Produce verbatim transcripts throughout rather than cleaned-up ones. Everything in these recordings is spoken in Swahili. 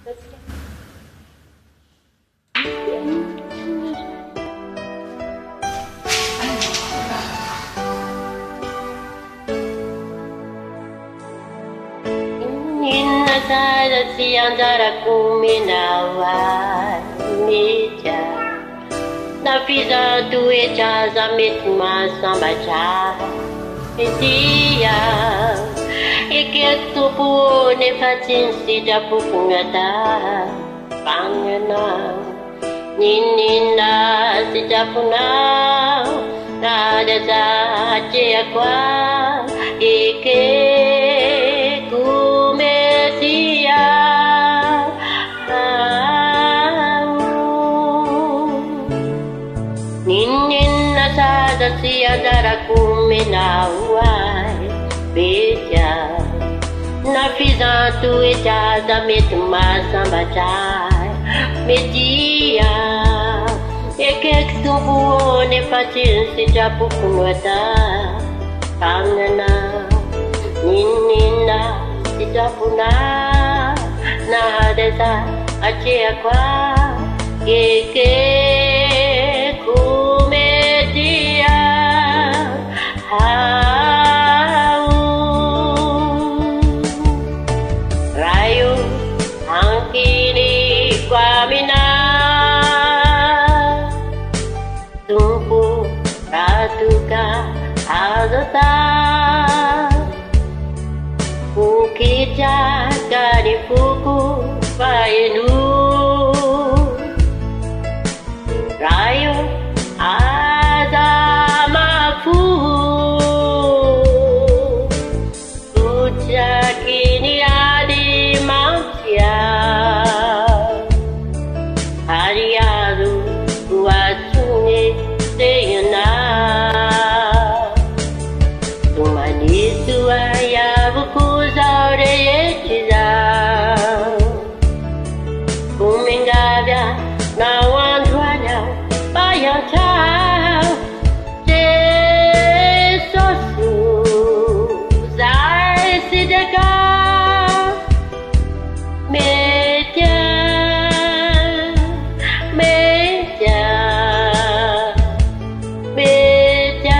Inasada siandara kuminawa meja Nafiza tuecha za mitma sambacha Etia Iketu po ne fatin sida pupungata Pangana Ninina sida puna Rada sa hache akwa Ike Siandara kuminawai beja Nafiza tuecha za mitma sambachai Media Ekek tubuo ne fatin sija pukunwata Pangana Ninina sija puna Nahadesa ache akwa Eke kumedia Hau Rayu angkini kwa mina Tumpu ratuka azota Ukija karifuku painu Rayu azamafu Ujakini adi mancia Hariaru kuatune seyana Tumanisu ayabuku zaure yechiza Kumingabya na wandwanya Bayang child Jesus Zai sidaka Meja Meja Meja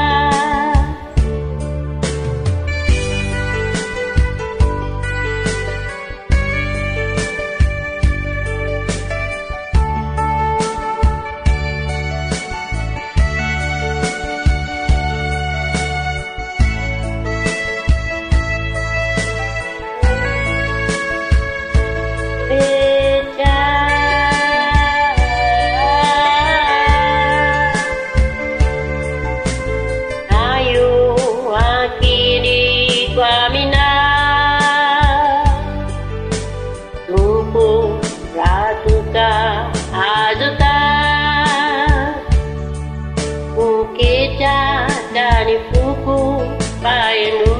Dari fuku painu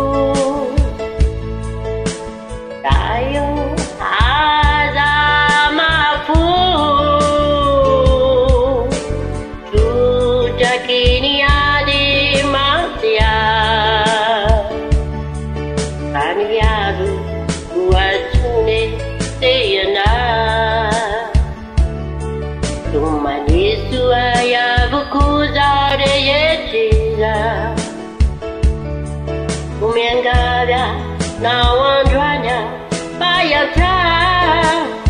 Tayo azamafu Tujakini adi masia Kaniyaru kuachune seyana Tumanisu ayabuku zare yechiza Kumiangabya na wandwanya Bayang child